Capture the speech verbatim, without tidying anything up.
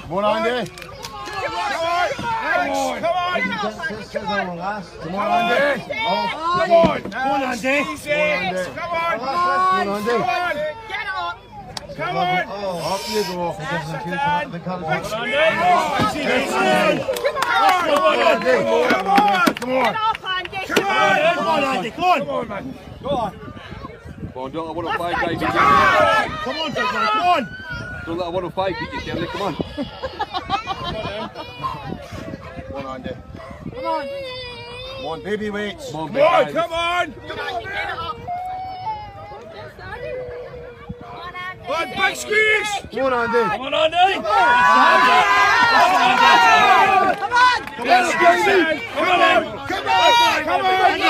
Come on, Andy. Come on! Come on! Come on! Come on, Andy. Come on! Come on, Andy! Come on! Come on, Andy. Come on! Get up! Come on! Oh, up you go. Come on! Come on, Andy! Come on! Come on. Get up, Andy! Come on! Come on, Andy, come on. Come on, man! Go on. Come on, don't let one oh five guys beat you. Come on, big man, come on. Don't let a one oh five beat you, Kelly. Come on. Come on, Andy. Come on! Come on, baby weights. Come on, Come big on! guys. Come on! Come on, get up! Come on, big squeeze! Come on, Andy. Come on, Andy. Come on! Come on, Andy. Come on! Come on! Come on! Come on!